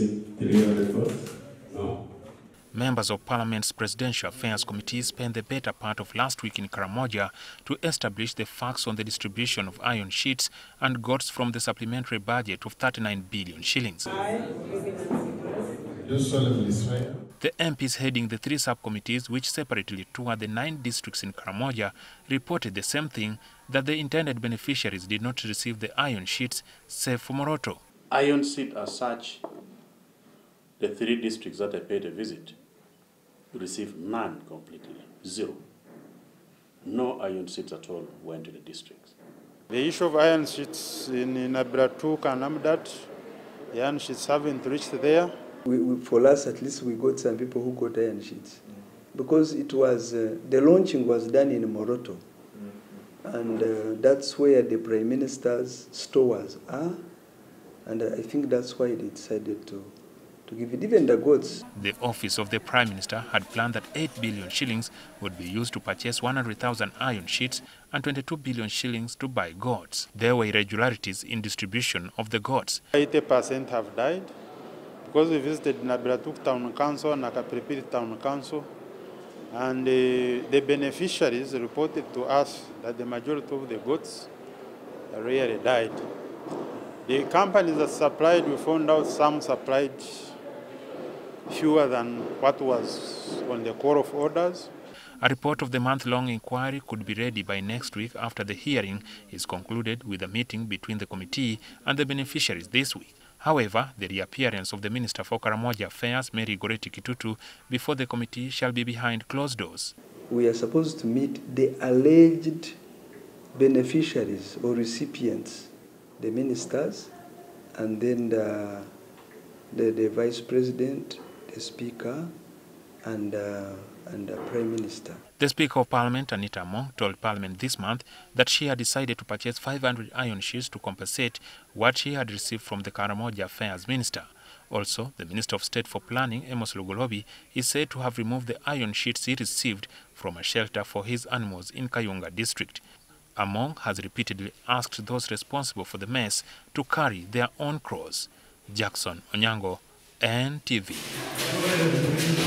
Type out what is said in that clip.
received 300 votes? No. Members of Parliament's Presidential Affairs Committee spent the better part of last week in Karamoja to establish the facts on the distribution of iron sheets and gods from the supplementary budget of 39 billion shillings. Do solemnly swear. The MPs heading the three subcommittees, which separately toured the 9 districts in Karamoja, reported the same thing, that the intended beneficiaries did not receive the iron sheets, save for Moroto. Iron sheet as such, the 3 districts that I paid a visit received none completely, 0. No iron sheets at all went to the districts. The issue of iron sheets in Abratu, Kanamdat, the iron sheets haven't reached there. For us, at least, we got some people who got iron sheets. Because it was, the launching was done in Moroto. And that's where the Prime Minister's stores are. And I think that's why they decided to give it, even the gods. The office of the Prime Minister had planned that 8 billion shillings would be used to purchase 100,000 iron sheets and 22 billion shillings to buy gods. There were irregularities in distribution of the gods. 80% have died. Because we visited Nabratuk Town Council and Nakapripiri Town Council, and the beneficiaries reported to us that the majority of the goats really died. The companies that supplied, we found out some supplied fewer than what was on the core of orders. A report of the month-long inquiry could be ready by next week after the hearing is concluded with a meeting between the committee and the beneficiaries this week. However, the reappearance of the Minister for Karamoja Affairs, Mary Goreti Kitutu, before the committee shall be behind closed doors. We are supposed to meet the alleged beneficiaries or recipients, the ministers, and then the Vice President, the Speaker, and the Prime Minister. The Speaker of Parliament, Anita, told Parliament this month that she had decided to purchase 500 iron sheets to compensate what she had received from the Karamoja Affairs Minister. Also, the Minister of State for Planning, Amos Lugolobi, is said to have removed the iron sheets he received from a shelter for his animals in Kayunga district. Among has repeatedly asked those responsible for the mess to carry their own cross. Jackson Onyango, NTV.